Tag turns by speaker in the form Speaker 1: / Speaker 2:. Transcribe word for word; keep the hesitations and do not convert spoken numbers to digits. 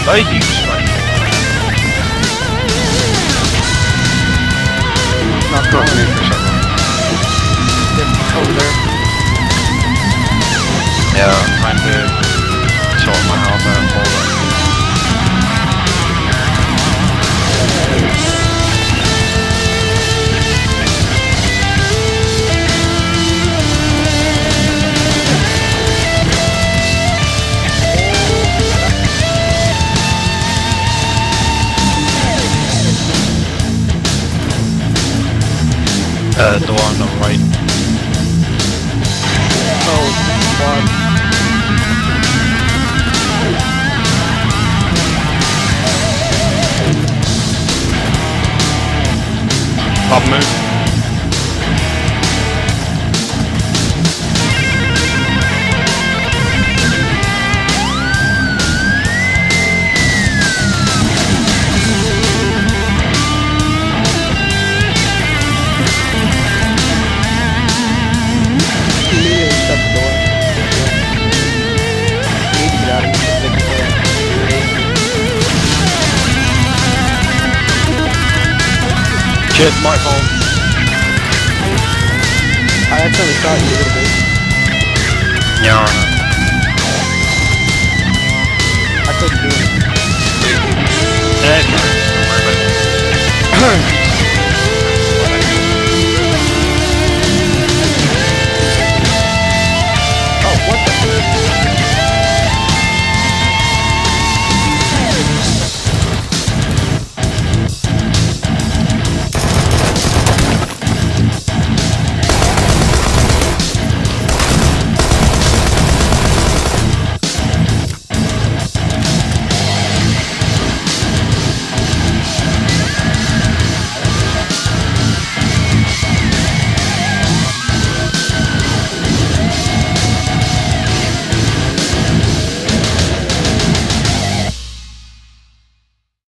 Speaker 1: Lady was right.
Speaker 2: Not going in for something.
Speaker 3: Yep, over there.
Speaker 1: Yeah, I'm trying to sort my health out. Hold on. Uh, door on the right.
Speaker 3: Oh, one.
Speaker 1: Pop move. Shit, my fault.
Speaker 3: I actually shot you a little bit.
Speaker 1: Yeah, I
Speaker 3: I couldn't do it.
Speaker 1: know. Yeah, it's fine. Don't worry about it.